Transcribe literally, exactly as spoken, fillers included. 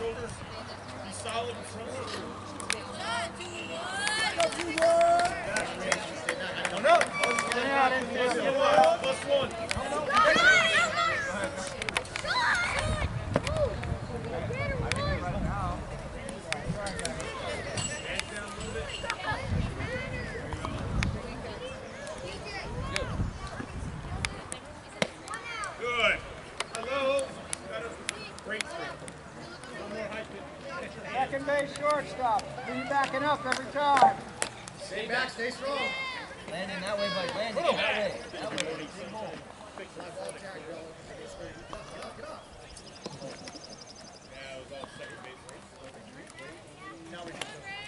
shoulders. Be solid in front of you. Oh, no. Plus one. Good. Hello. Great. One more high pitch. Second base shortstop. Be backing up every time. Stay back, stay strong. Landing that way, Mike. Landing that way. That way. Yeah, it was all second base. Now we